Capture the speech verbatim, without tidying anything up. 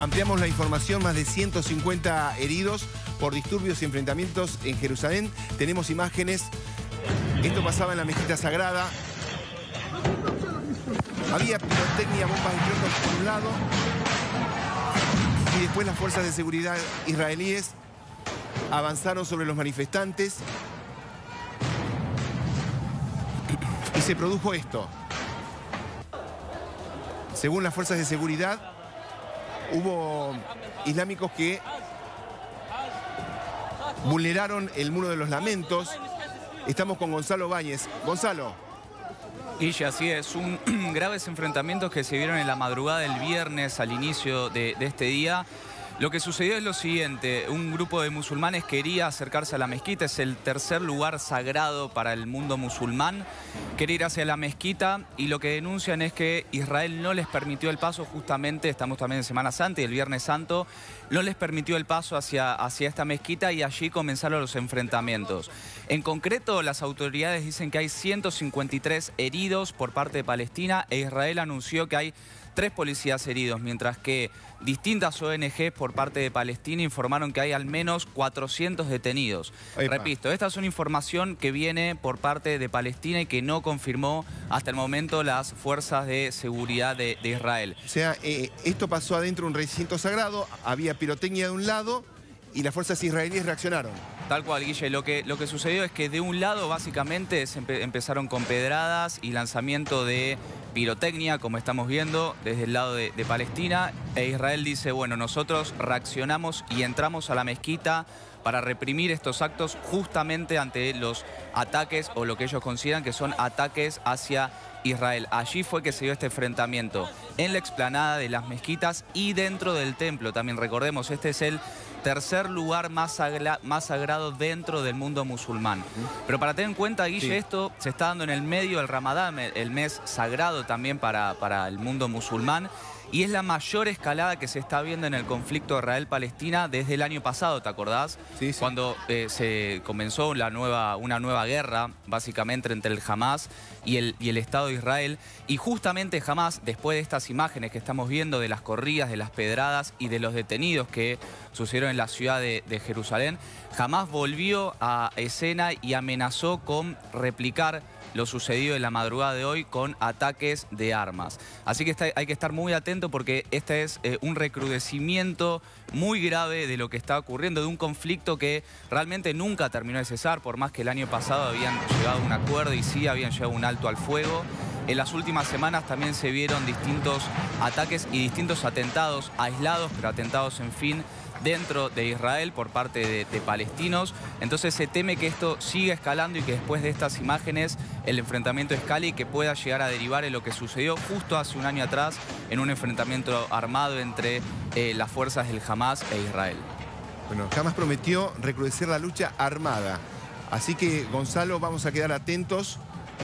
Ampliamos la información, más de ciento cincuenta heridos por disturbios y enfrentamientos en Jerusalén. Tenemos imágenes. Esto pasaba en la mezquita sagrada. Había pirotecnia, bombas de estruendos por un lado. Y después las fuerzas de seguridad israelíes avanzaron sobre los manifestantes. Y se produjo esto. Según las fuerzas de seguridad, hubo islámicos que vulneraron el muro de los lamentos. Estamos con Gonzalo Báñez. Gonzalo. Guille, así es. Un graves enfrentamientos que se vieron en la madrugada del viernes al inicio de, de este día. Lo que sucedió es lo siguiente: un grupo de musulmanes quería acercarse a la mezquita, es el tercer lugar sagrado para el mundo musulmán. Quería ir hacia la mezquita y lo que denuncian es que Israel no les permitió el paso, justamente estamos también en Semana Santa y el Viernes Santo, no les permitió el paso hacia, hacia esta mezquita y allí comenzaron los enfrentamientos. En concreto, las autoridades dicen que hay ciento cincuenta y tres heridos por parte de Palestina e Israel anunció que hay tres policías heridos, mientras que distintas O N Ges por parte de Palestina informaron que hay al menos cuatrocientos detenidos. Epa. Repito, esta es una información que viene por parte de Palestina y que no confirmó hasta el momento las fuerzas de seguridad de, de Israel. O sea, eh, esto pasó adentro de un recinto sagrado, había pirotecnia de un lado y las fuerzas israelíes reaccionaron. Tal cual, Guille. Lo que, lo que sucedió es que de un lado básicamente se empe empezaron con pedradas y lanzamiento de pirotecnia, como estamos viendo, desde el lado de, de Palestina. E Israel dice, bueno, nosotros reaccionamos y entramos a la mezquita para reprimir estos actos justamente ante los ataques o lo que ellos consideran que son ataques hacia Israel. Allí fue que se dio este enfrentamiento, en la explanada de las mezquitas y dentro del templo. También recordemos, este es el tercer lugar más, sagra más sagrado dentro del mundo musulmán. Pero para tener en cuenta, Guille, sí, esto se está dando en el medio del Ramadán, el mes sagrado también para, para el mundo musulmán. Y es la mayor escalada que se está viendo en el conflicto Israel-Palestina desde el año pasado, ¿te acordás? Sí, sí. Cuando eh, se comenzó la nueva, una nueva guerra, básicamente entre el Hamas y el, y el Estado de Israel. Y justamente Hamas, después de estas imágenes que estamos viendo de las corridas, de las pedradas y de los detenidos que sucedieron en la ciudad de, de Jerusalén, Hamas volvió a escena y amenazó con replicar lo sucedido en la madrugada de hoy con ataques de armas. Así que está, hay que estar muy atento porque este es eh, un recrudecimiento muy grave de lo que está ocurriendo, de un conflicto que realmente nunca terminó de cesar, por más que el año pasado habían llegado a un acuerdo y sí habían llegado a un alto al fuego. En las últimas semanas también se vieron distintos ataques y distintos atentados aislados, pero atentados en fin, dentro de Israel por parte de, de palestinos. Entonces se teme que esto siga escalando y que después de estas imágenes el enfrentamiento escale y que pueda llegar a derivar en lo que sucedió justo hace un año atrás en un enfrentamiento armado entre eh, las fuerzas del Hamas e Israel. Bueno, Hamas prometió recrudecer la lucha armada. Así que, Gonzalo, vamos a quedar atentos